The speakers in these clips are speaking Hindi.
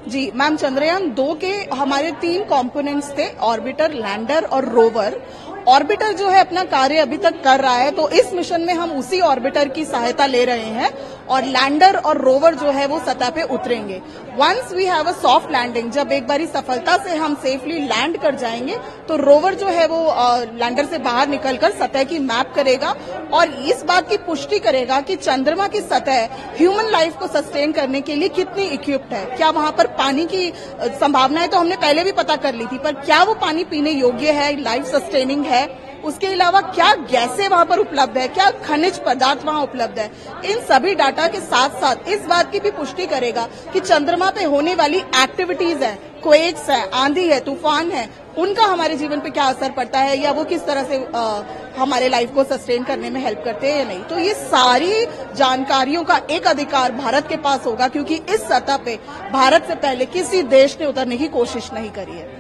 जी मैम, चंद्रयान 2 के हमारे 3 कंपोनेंट्स थे, ऑर्बिटर, लैंडर और रोवर। ऑर्बिटर जो है अपना कार्य अभी तक कर रहा है, तो इस मिशन में हम उसी ऑर्बिटर की सहायता ले रहे हैं और लैंडर और रोवर जो है वो सतह पे उतरेंगे। Once we have a soft landing, जब एक बारी सफलता से हम सेफली लैंड कर जाएंगे तो रोवर जो है वो लैंडर से बाहर निकलकर सतह की मैप करेगा और इस बात की पुष्टि करेगा कि चंद्रमा की सतह ह्यूमन लाइफ को सस्टेन करने के लिए कितनी इक्विप्ड है। क्या वहां पर पानी की संभावनाएं तो हमने पहले भी पता कर ली थी, पर क्या वो पानी पीने योग्य है, लाइफ सस्टेनिंग है। उसके अलावा क्या गैसें वहां पर उपलब्ध है, क्या खनिज पदार्थ वहां उपलब्ध है। इन सभी डाटा के साथ साथ इस बात की भी पुष्टि करेगा कि चंद्रमा पे होने वाली एक्टिविटीज है, क्वेक्स है, आंधी है, तूफान है, उनका हमारे जीवन पे क्या असर पड़ता है या वो किस तरह से हमारे लाइफ को सस्टेन करने में हेल्प करते हैं या नहीं। तो ये सारी जानकारियों का एक अधिकार भारत के पास होगा, क्योंकि इस सतह पे भारत से पहले किसी देश ने उतरने की कोशिश नहीं करी है।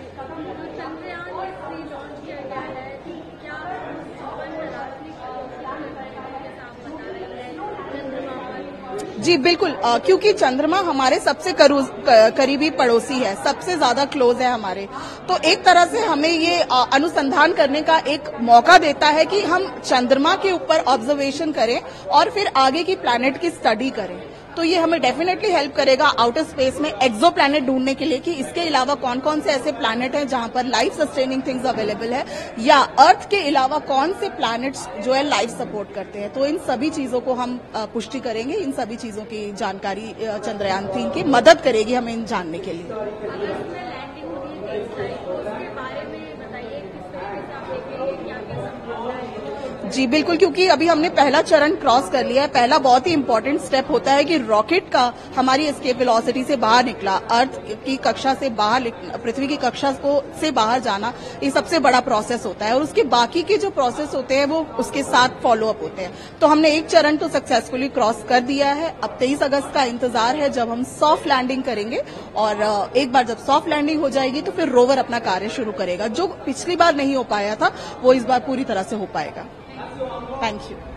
जी बिल्कुल, क्योंकि चंद्रमा हमारे सबसे करीबी पड़ोसी है, सबसे ज्यादा क्लोज है हमारे। तो एक तरह से हमें ये अनुसंधान करने का एक मौका देता है कि हम चंद्रमा के ऊपर ऑब्जर्वेशन करें और फिर आगे की प्लैनेट की स्टडी करें। तो ये हमें डेफिनेटली हेल्प करेगा आउटर स्पेस में एक्सो प्लैनेट ढूंढने के लिए कि इसके अलावा कौन कौन से ऐसे प्लैनेट हैं जहां पर लाइफ सस्टेनिंग थिंग्स अवेलेबल है, या अर्थ के अलावा कौन से प्लैनेट्स जो है लाइफ सपोर्ट करते हैं। तो इन सभी चीजों को हम पुष्टि करेंगे, इन सभी चीजों की जानकारी चंद्रयान 3 की मदद करेगी हमें इन जानने के लिए। जी बिल्कुल, क्योंकि अभी हमने पहला चरण क्रॉस कर लिया है। पहला बहुत ही इंपॉर्टेंट स्टेप होता है कि रॉकेट का हमारी एस्केप वेलोसिटी से बाहर निकला, अर्थ की कक्षा से बाहर, पृथ्वी की कक्षा से बाहर जाना, ये सबसे बड़ा प्रोसेस होता है और उसके बाकी के जो प्रोसेस होते हैं वो उसके साथ फॉलो अप होते हैं। तो हमने एक चरण तो सक्सेसफुली क्रॉस कर दिया है। अब 23 अगस्त का इंतजार है जब हम सॉफ्ट लैंडिंग करेंगे और एक बार जब सॉफ्ट लैंडिंग हो जाएगी तो फिर रोवर अपना कार्य शुरू करेगा। जो पिछली बार नहीं हो पाया था वो इस बार पूरी तरह से हो पाएगा। Thank you.